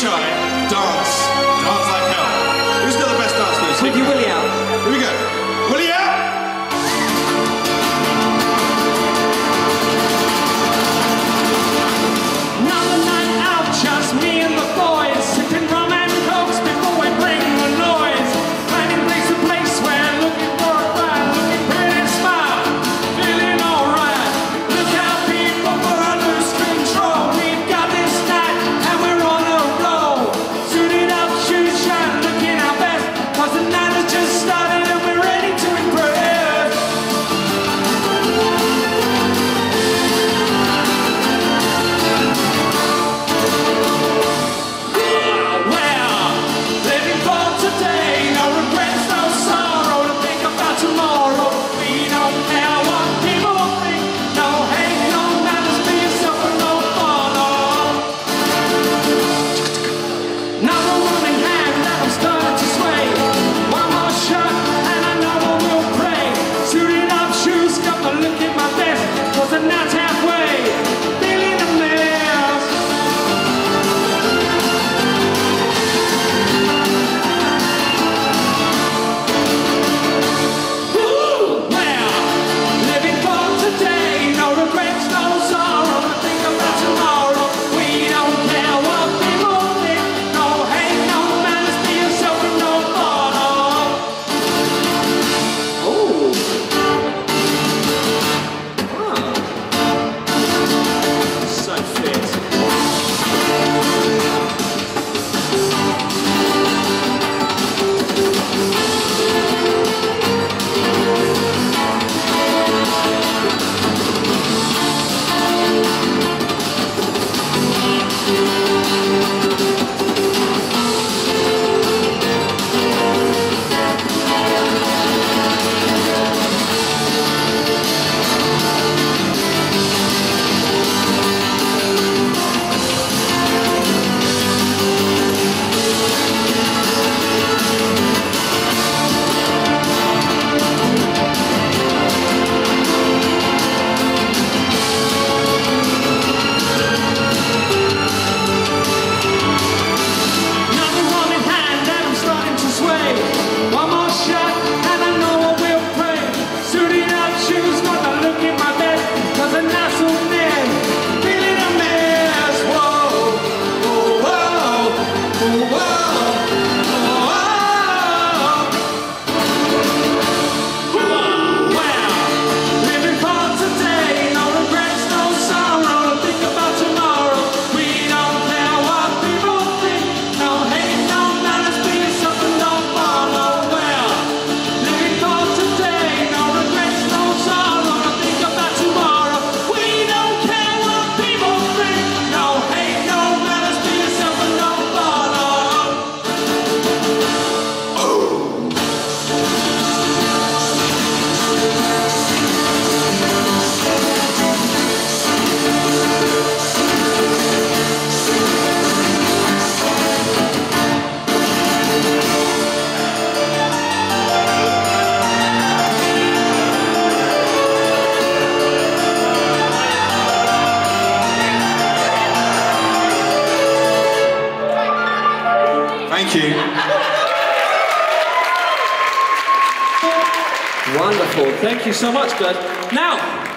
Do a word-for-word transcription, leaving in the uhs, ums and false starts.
shy, dance. Dance like hell. Who's got the best dance moves? With your willy out. Here we go. Willy out! Another night out, just me and the boys, sipping rum and cokes before we bring the noise. Finding place to place where looking for a ride, looking pretty smart, feeling alright. Look out, people, for I lose control. We've got this night and we're on a roll. Suited up, shoes shine, looking our best, cause the night has just started and we're ready to impress. Thank you. Wonderful. Thank you so much, guys. Now,